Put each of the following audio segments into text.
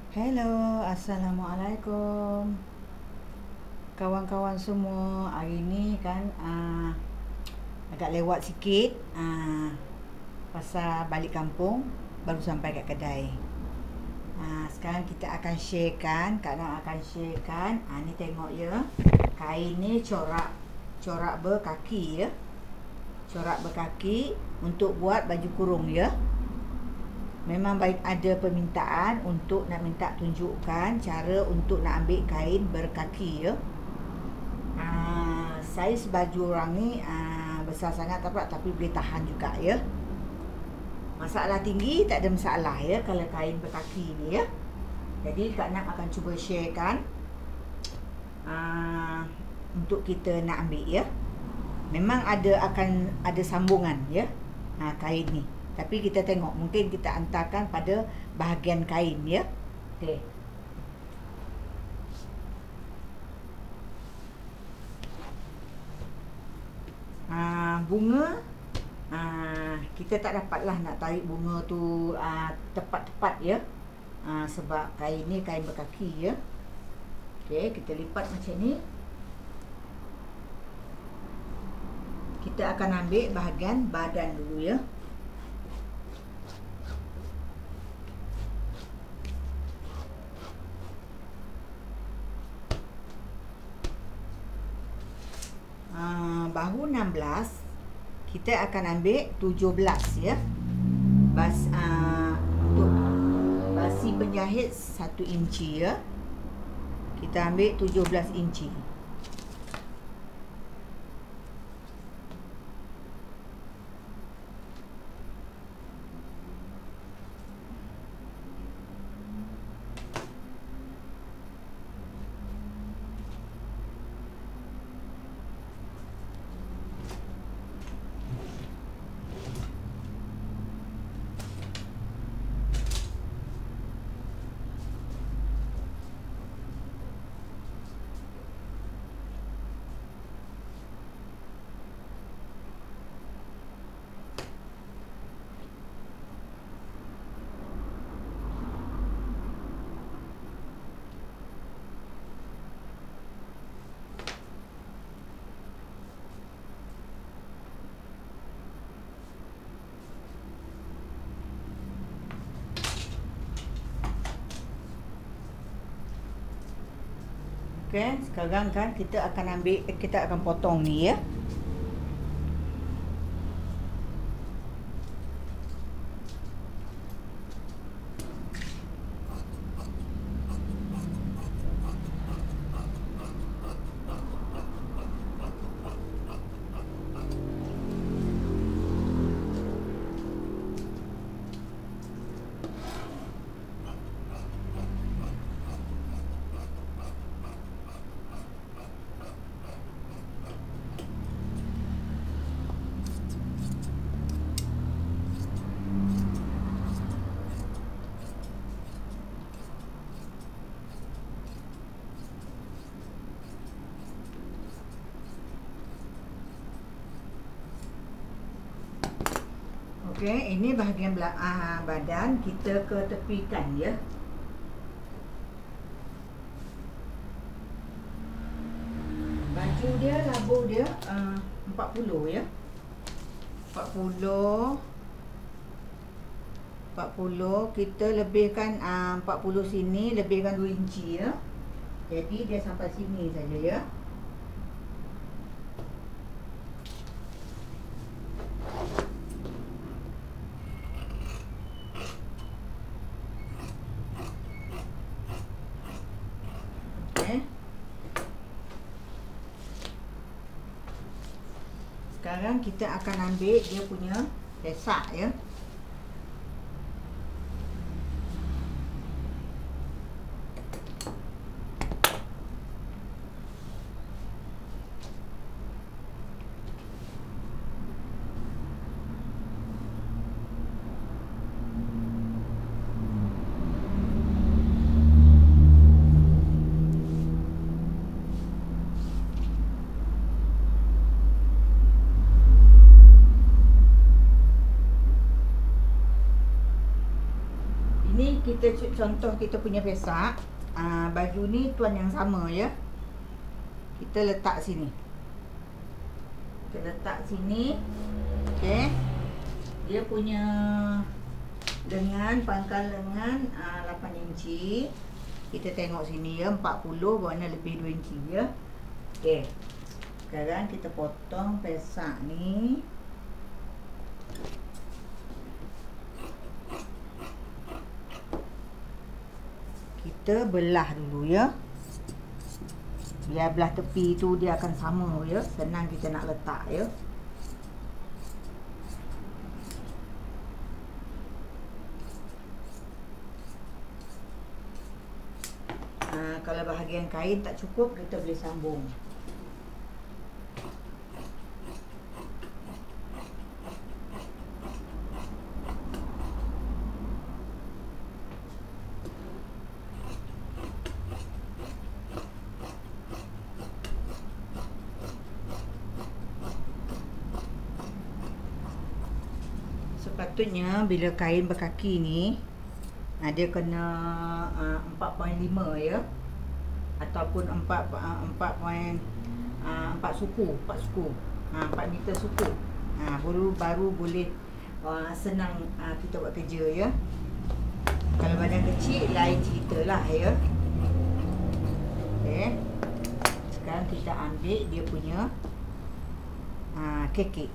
Hello, Assalamualaikum kawan-kawan semua. Hari ni kan agak lewat sikit pasal balik kampung, baru sampai kat kedai. Sekarang kita akan sharekan, Kak Nam akan sharekan. Ni tengok ya, kain ni corak berkaki ya. Corak berkaki untuk buat baju kurung ya. Memang baik ada permintaan untuk nak minta tunjukkan cara untuk nak ambil kain berkaki ya. Saiz baju orang ni besar sangat tapi boleh tahan juga ya. Masalah tinggi tak ada masalah ya kalau kain berkaki ni ya. Jadi Kak Nam akan cuba sharekan untuk kita nak ambil ya. Memang akan ada sambungan ya kain ni. Tapi kita tengok, mungkin kita hantarkan pada bahagian kain ya. Okey. Bunga kita tak dapatlah nak tarik bunga tu tepat-tepat ya. Sebab kain ni kain berkaki ya. Okey, kita lipat macam ni. Kita akan ambil bahagian badan dulu ya. Bahu 16 kita akan ambil 17 ya. Untuk basi penjahit 1 inci ya. Kita ambil 17 inci. Okey, sekarang kan kita akan potong ni ya. Okey, ini bahagian badan kita ketepikan ya. Baju dia, labuh dia 40 ya. 40 kita lebihkan 40 sini, lebihkan 2 inci ya. Jadi dia sampai sini saja ya. Sekarang kita akan ambil dia punya lesak ya. Ni kita contoh kita punya pesak. Baju ni tuan yang sama ya. Kita letak sini. Kita letak sini. Okey. Dia punya lengan, pangkal lengan 8 inci. Kita tengok sini ya, 40 bermakna lebih 2 inci ya. Okey. Sekarang kita potong pesak ni. Kita belah dulu ya. Biar belah tepi tu dia akan sama ya. Senang kita nak letak ya. Kalau bahagian kain tak cukup, kita boleh sambung. Sepatutnya bila kain berkaki ni dia kena 4.5 ya, ataupun 4 suku, 4 meter suku. Baru boleh senang kita buat kerja ya. Kalau badan kecil lain ceritalah ya. Okey. Sekarang kita ambil dia punya kekek.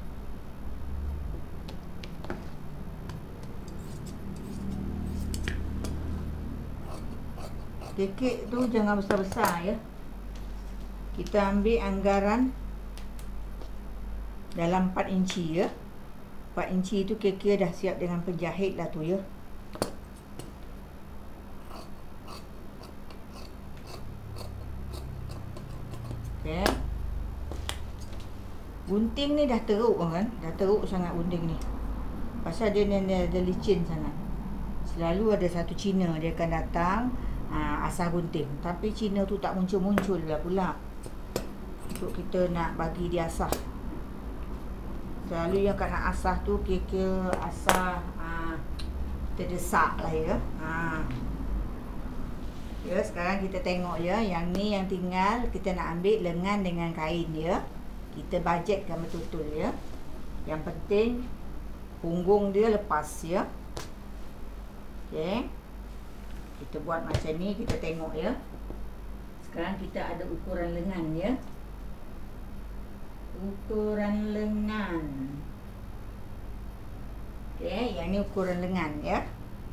Kekek tu jangan besar-besar ya. Kita ambil anggaran dalam 4 inci ya. 4 inci tu kekek dah siap dengan penjahit lah tu ya. Okay. Gunting ni dah teruk kan. Dah teruk sangat gunting ni. Pasal dia licin sangat. Selalu ada satu Cina dia akan datang asah gunting, tapi Cina tu tak muncul-muncul lah pula untuk kita nak bagi dia asah. Selalu yang kat nak asah tu kira asah terdesak lah ya. Ya, sekarang kita tengok ya, yang ni yang tinggal kita nak ambil lengan dengan kain dia. Kita bajetkan betul-betul ya. Yang penting punggung dia lepas ya. Okey. Kita buat macam ni, kita tengok ya. Sekarang kita ada ukuran lengan ya. Ukuran lengan. Okey, yang ni ukuran lengan ya.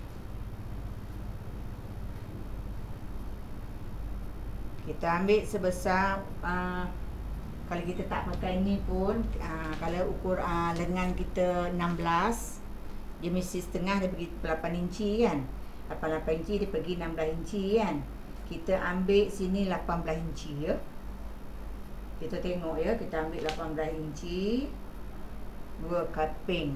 Kita ambil sebesar kalau kita tak pakai ni pun kalau ukur lengan kita 16, dia mesti setengah, dia pergi 8 inci kan. 8 inci dia pergi 16 inci kan. Kita ambil sini 18 inci ya. Kita tengok ya, kita ambil 18 inci 2 kaping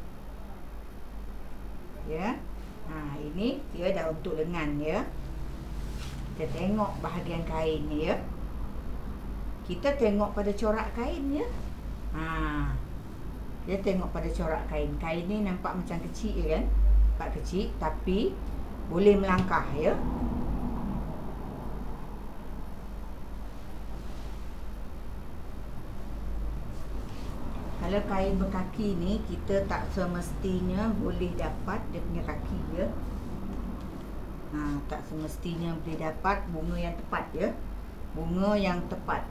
ya. Ini dia dah untuk lengan ya. Kita tengok bahagian kain ni ya. Kita tengok pada corak kain ya. Dia tengok pada corak kain. Kain ni nampak macam kecil kan. Nampak kecil tapi boleh melangkah ya. Kalau kain berkaki ni, kita tak semestinya boleh dapat dia punya kaki ya. Tak semestinya boleh dapat bunga yang tepat ya. Bunga yang tepat.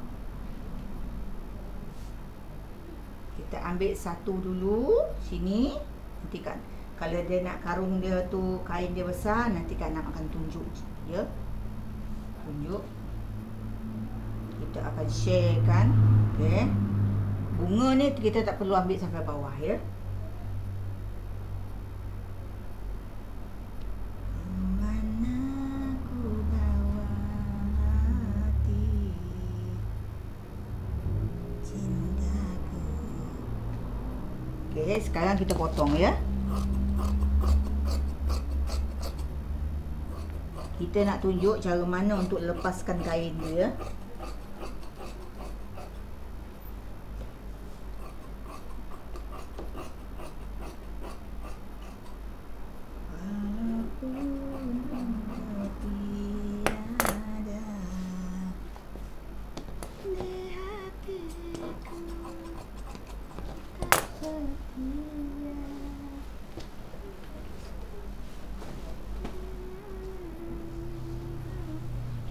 Kita ambil satu dulu sini. Nanti kan kalau dia nak karung dia tu kain dia besar, nanti kan nak akan tunjuk ya. Tunjuk. Kita akan share kan. Okey. Bunga ni kita tak perlu ambil sampai bawah ya. Mana ku bawa hati cintaku. Okey, sekarang kita potong ya. Kita nak tunjuk cara mana untuk lepaskan kain dia.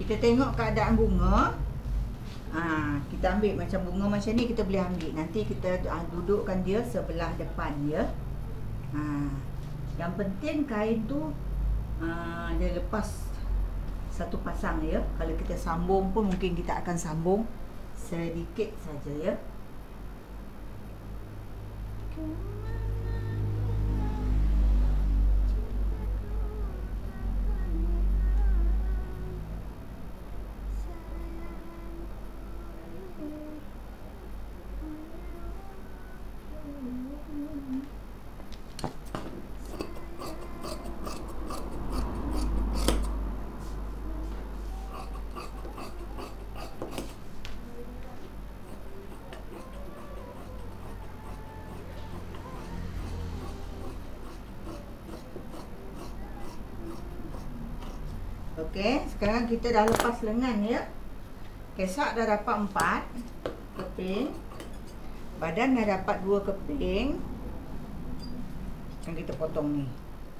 kita tengok keadaan bunga. Kita ambil macam bunga macam ni, kita boleh ambil. Nanti kita dudukkan dia sebelah depan ya. Yang penting kain tu dia lepas satu pasang ya. Kalau kita sambung pun mungkin kita akan sambung sedikit saja ya. Okey, sekarang kita dah lepas lengan ya. Kesak dah dapat 4 keping. Badan dah dapat 2 keping. Yang kita potong ni.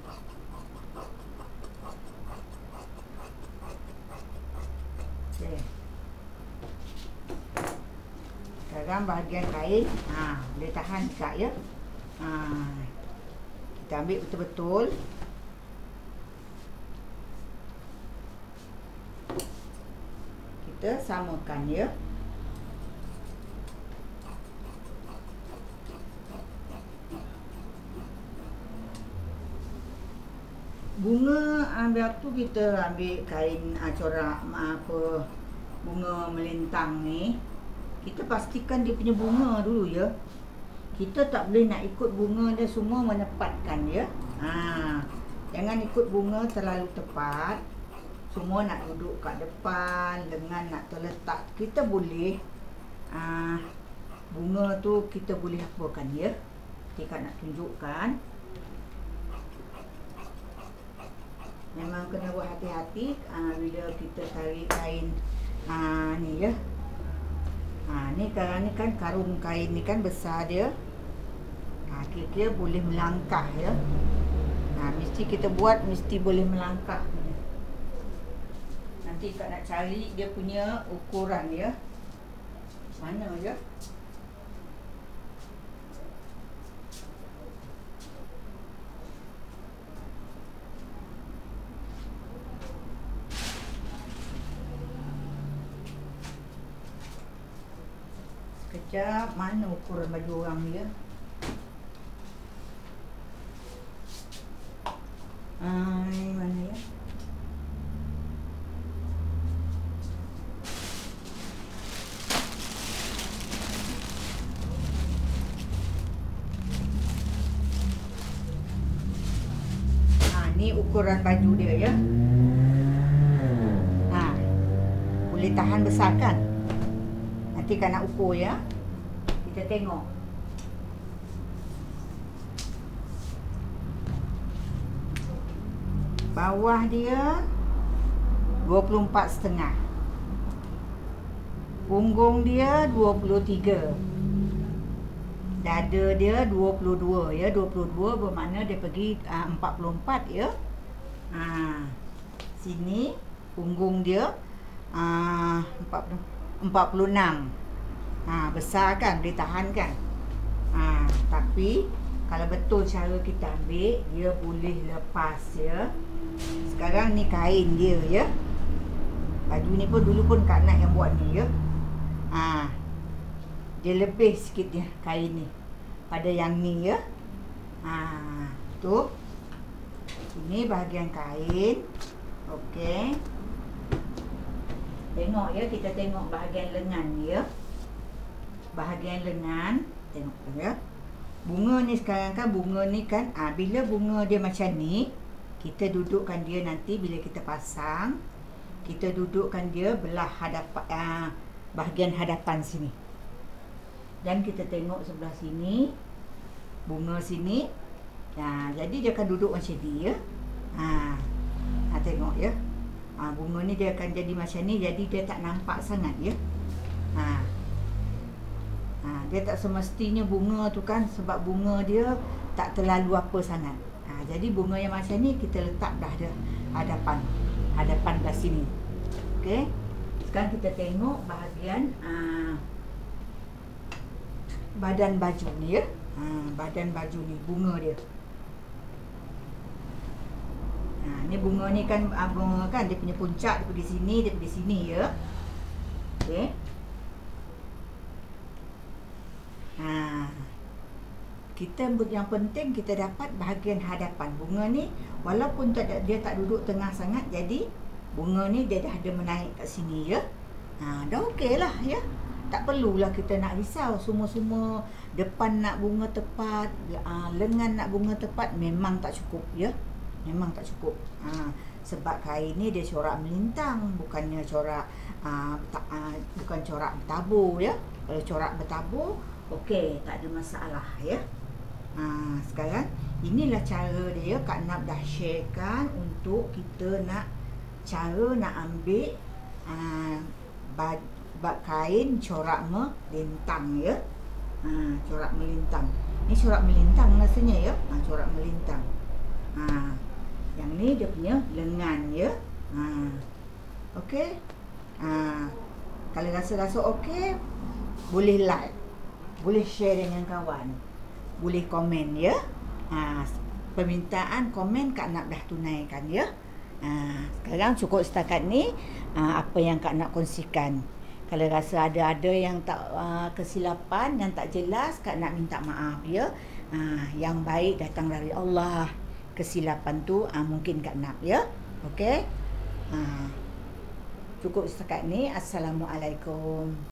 Okey. Sekarang bahagian kain, boleh tahan juga ya. Kita ambil betul-betul. Kita samakan ya. Bunga ambil tu, kita ambil kain corak bunga melintang ni. Kita pastikan dia punya bunga dulu ya. Kita tak boleh nak ikut bunga dia semua menepatkan ya. Jangan ikut bunga terlalu tepat. Semua nak duduk kat depan, lengan nak terletak. Kita boleh bunga tu kita boleh apakan ya. Kita nak tunjukkan. Memang kena berhati-hati bila kita tarik kain ni ya. Ni kan karung kain ni kan besar dia. Kira-kira boleh melangkah ya. Mesti kita buat mesti boleh melangkah. Nanti Kak nak cari dia punya ukuran ya. Mana ya? Sekejap, mana ukuran baju orang dia? Mana ya? Ni ukuran baju dia ya. Boleh tahan besar kan? Nanti kan nak ukur ya. Kita tengok. Bawah dia 24,5. Punggung dia 23. Dada dia 22 ya. 22 bermakna dia pergi 44 ya. Sini punggung dia 46. Besar kan, boleh tahan kan. Tapi kalau betul cara kita ambil, dia boleh lepas ya. Sekarang ni kain dia ya. Baju ni pun dulu pun Kak Nat yang buat ni ya. Dia lebih sikit dia kain ni pada yang ni ya. Tu. Ini bahagian kain. Okey. Tengok ya, kita tengok bahagian lengan dia. Bahagian lengan, tengok ya. Bunga ni sekarang kan, bunga ni kan, bila bunga dia macam ni, kita dudukkan dia nanti bila kita pasang, kita dudukkan dia belah hadapan, bahagian hadapan sini. Dan kita tengok sebelah sini, bunga sini. Jadi dia akan duduk macam ni ya. Tengok ya. Bunga ni dia akan jadi macam ni, jadi dia tak nampak sangat ya. Dia tak semestinya bunga tu kan, sebab bunga dia tak terlalu apa sangat. Jadi bunga yang macam ni kita letak dah dia hadapan belah sini. Okey. Sekarang kita tengok bahagian badan baju ni ya. Badan baju ni, bunga dia. Ni bunga ni kan bunga kan dia punya puncak, dia pergi sini, dia pergi sini ya. Okey. Kita yang penting kita dapat bahagian hadapan bunga ni, walaupun dia tak duduk tengah sangat, jadi bunga ni dia dah ada menaik kat sini ya. Dah okey lah ya. Tak perlulah kita nak risau, semua-semua depan nak bunga tepat, lengan nak bunga tepat, memang tak cukup ya. Memang tak cukup. Sebab kain ni dia corak melintang, bukannya corak bukan corak bertabur ya. Kalau corak bertabur, okey, tak ada masalah ya. Sekarang inilah cara dia Kak Nap dah sharekan untuk kita nak cara nak ambil kain corak melintang ya. Corak melintang. Ni corak melintang rasanya ya. Corak melintang. Yang ni dia punya lengan ya. Okey. Kalau rasa-rasa okey, boleh like, boleh share dengan kawan, boleh komen ya. Permintaan komen Kak Nap dah tunaikan ya. Sekarang cukup setakat ni apa yang Kak Nap kongsikan. Kalau rasa ada yang tak kesilapan, yang tak jelas, Kak Nap minta maaf ya. Yang baik datang dari Allah. Kesilapan tu mungkin Kak Nap ya. Okey. Cukup setakat ni. Assalamualaikum.